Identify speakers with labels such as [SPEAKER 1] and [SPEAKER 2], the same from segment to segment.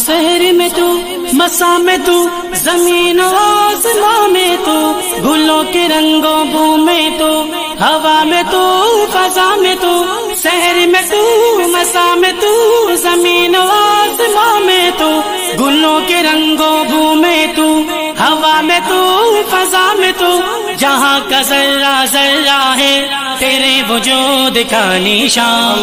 [SPEAKER 1] شہر میں تو مسا میں تو زمین و آسمان میں تو گلوں کے رنگوں بو میں تو ہوا میں تو فضا میں تو شہر میں تو مسا میں تو زمین و آسمان میں تو گلوں کے رنگوں بو میں تو ہوا میں تو فضا میں تو جہاں کا ذرہ ذرہ ہے تیرے وجود کا نشان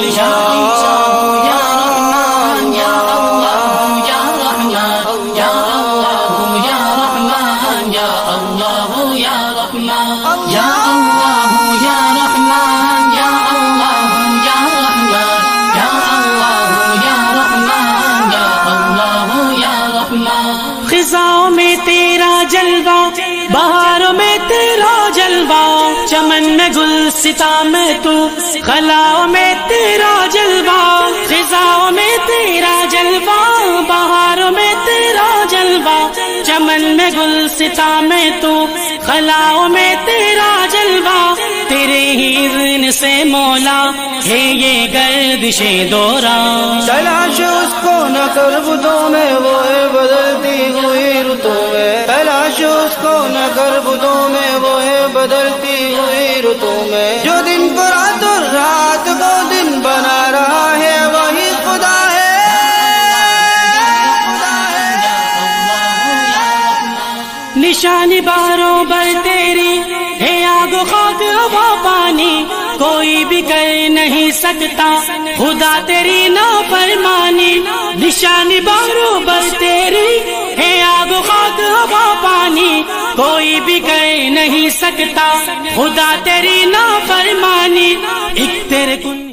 [SPEAKER 1] خزاؤں میں تیرا جلوہ بہاروں میں تیرا جلوہ چمن میں گلستہ میں تو خلاؤں میں تیرا جلوہ خزاؤں میں تیرا جلوہ بہاروں میں تیرا جلوہ چمن میں گلستہ میں تو خلاؤں میں تیرا جلوہ تیرے ہی اذن سے مولا ہے یہ گردش دوران
[SPEAKER 2] تلاش اس کو نہ کر بدوں میں وہ ہے بدلتی ہوئی رتوں میں تلاش اس کو نہ کر بدوں میں وہ ہے بدلتی ہوئی رتوں میں جو دن کو رات اور رات کو دن بنا رہا ہے وہی خدا ہے
[SPEAKER 1] نشانی باروں بر تیری ہے آگ و خاک ہوا پانی کوئی بھی کر نہیں سکتا خدا تیری نافرمانی نشانی باروں بر تیری ہے آگ و خاک ہوا پانی کوئی بھی کر نہیں سکتا خدا تیری نافرمانی ایک تیرے کن